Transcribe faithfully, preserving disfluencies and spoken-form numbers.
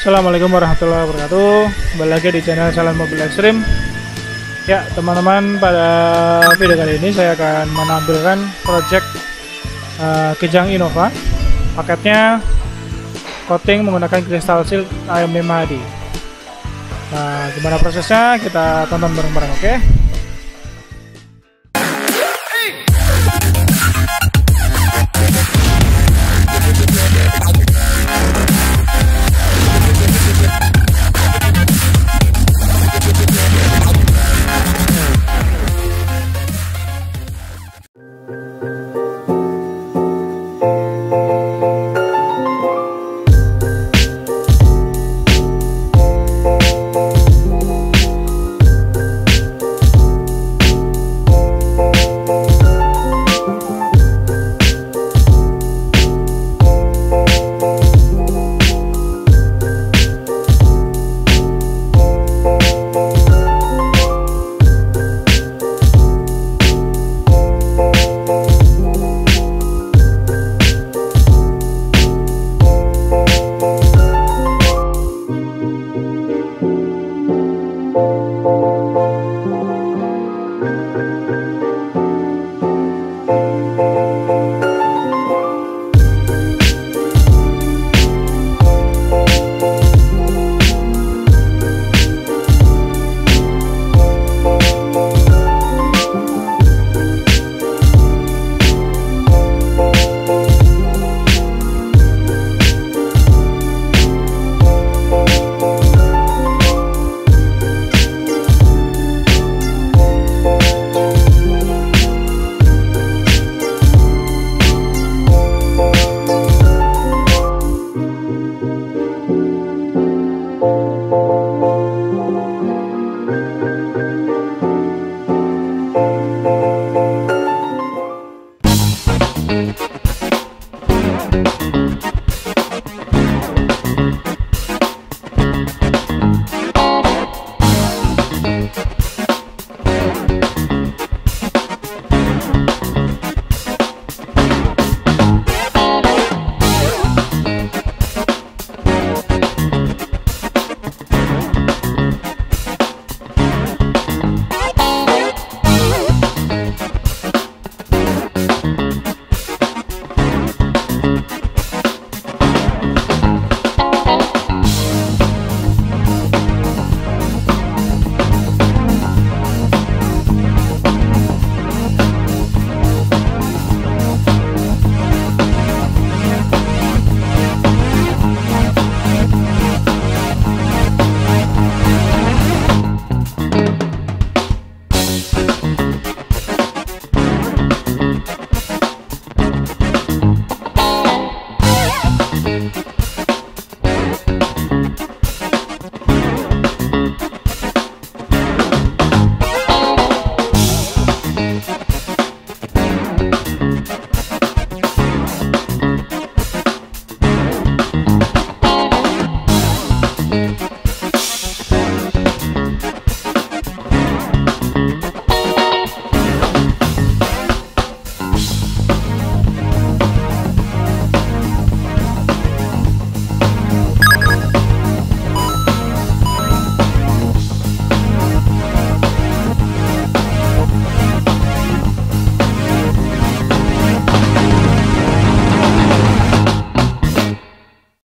Assalamualaikum warahmatullahi wabarakatuh. Kembali lagi di channel Challenge Mobil Extreme. Ya teman-teman, pada video kali ini saya akan menampilkan project uh, Kijang Innova. Paketnya coating menggunakan Crystal Shield A M lima H D. Nah, gimana prosesnya? Kita tonton bareng-bareng, oke?